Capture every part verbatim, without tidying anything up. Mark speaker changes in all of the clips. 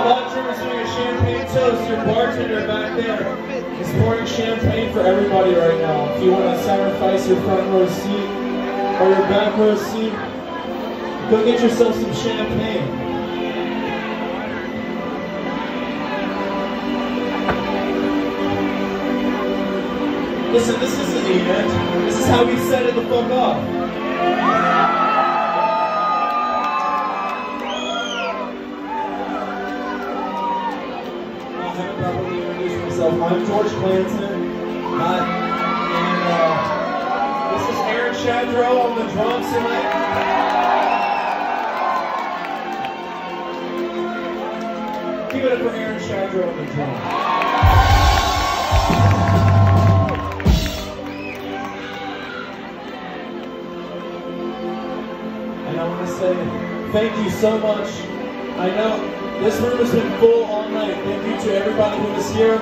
Speaker 1: Bartender's doing a champagne toast. Your bartender back there is pouring champagne for everybody right now. If you want to sacrifice your front row seat or your back row seat, go get yourself some champagne. Listen, this isn't the end. This is how we set it the fuck up. I haven't properly introduced myself. I'm George Clanton. Uh, and uh, this is Aaron Shadrow on the drums tonight. Give it up for Aaron Shadrow on the drums. Say thank you so much. I know this room has been full all night. Thank you to everybody who was here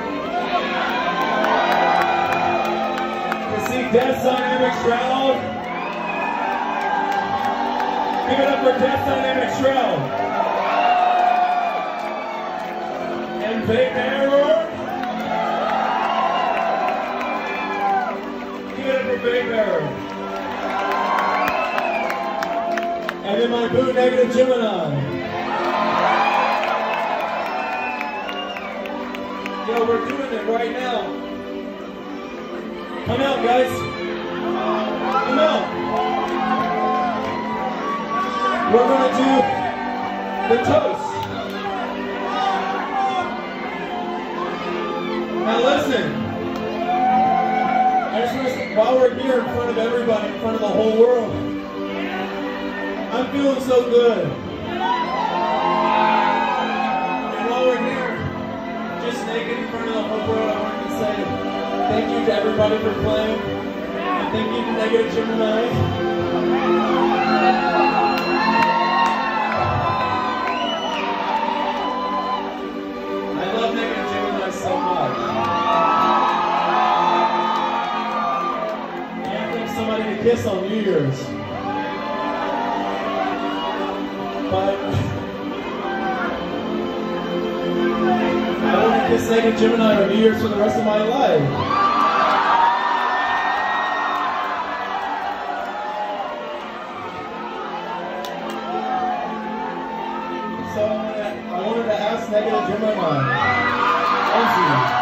Speaker 1: to see Death Dynamics Shroud. Give it up for Death Dynamics Shroud. And Big Bearer. Give it up for Big Bearer. And then my boo negative Gemini. Yo, we're doing it right now. Come out, guys. Come out. We're gonna do the toast. Now listen. I just want to, while we're here in front of everybody, in front of the whole world, I'm feeling so good. And while we're here, just naked in front of the whole world, I wanted to say thank you to everybody for playing. And thank you to Negative Gemini. I love Negative Gemini so much. Can't think somebody to kiss on New Year's. But I want to kiss Negative Gemini on New Year's for the rest of my life. So I wanted to, I wanted to ask Negative Gemini. Thank you.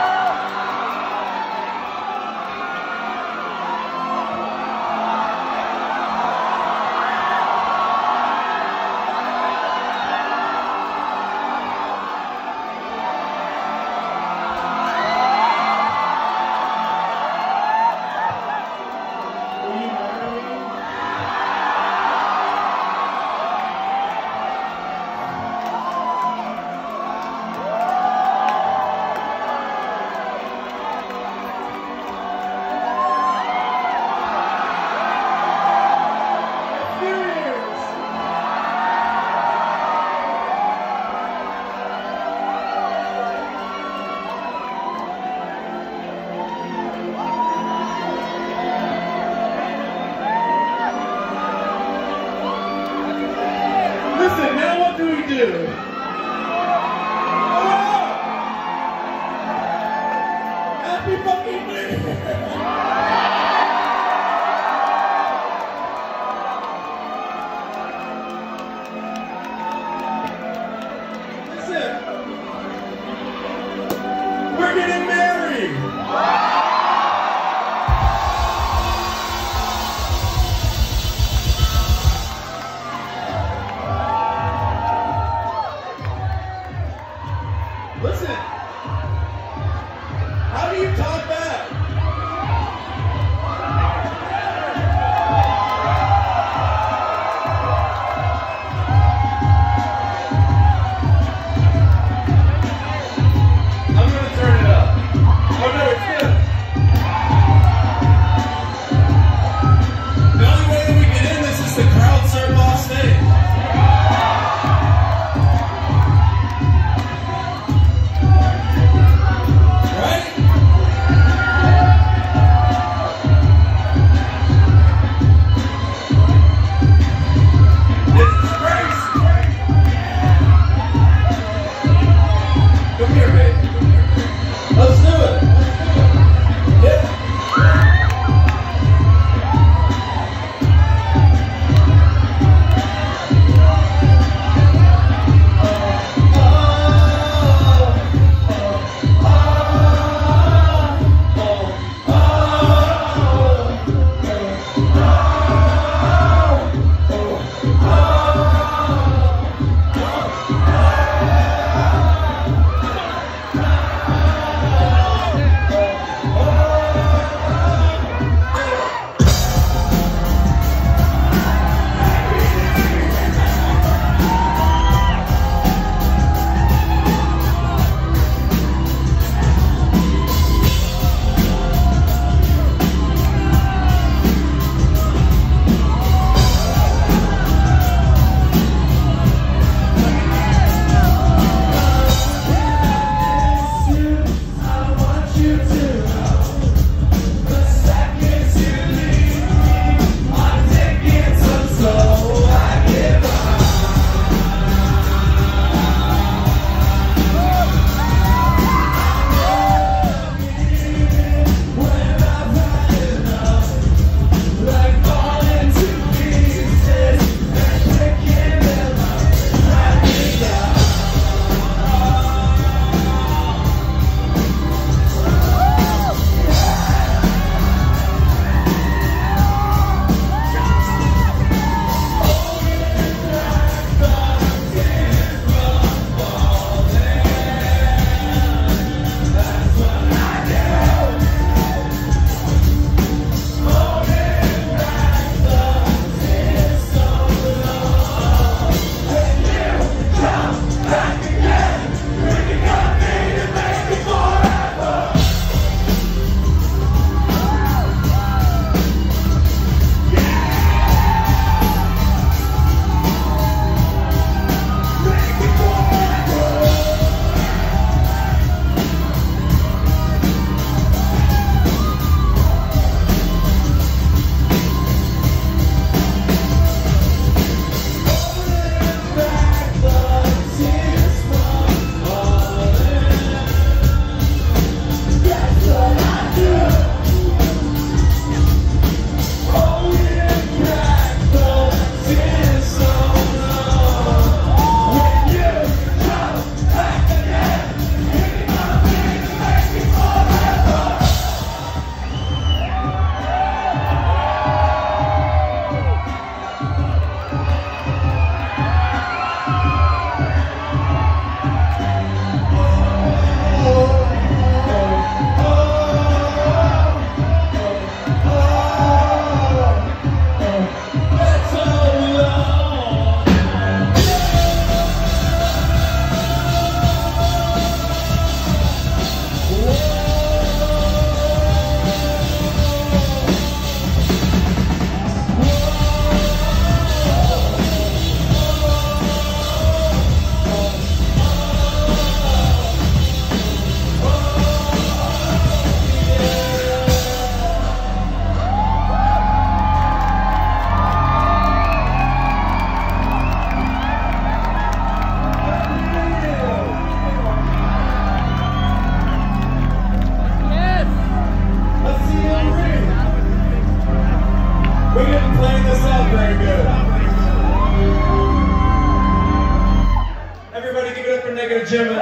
Speaker 2: Right?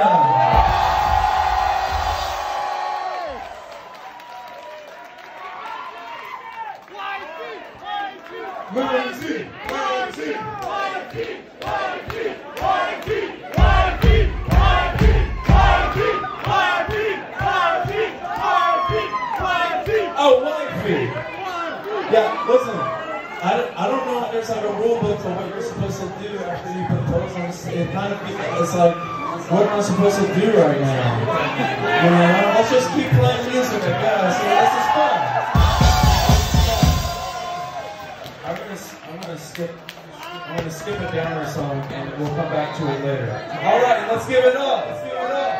Speaker 1: Oh, wifey. Yeah, listen. I don't, I don't know if there's like a rule book for what you're supposed to do after you propose. It kind of it's like, what am I supposed to do right now? You know, let's just keep playing music, I guess. You know, this is fun. I'm gonna, I'm gonna skip, I'm gonna skip a downer song, and we'll come back to it later. All right, let's give it up. Let's give it up.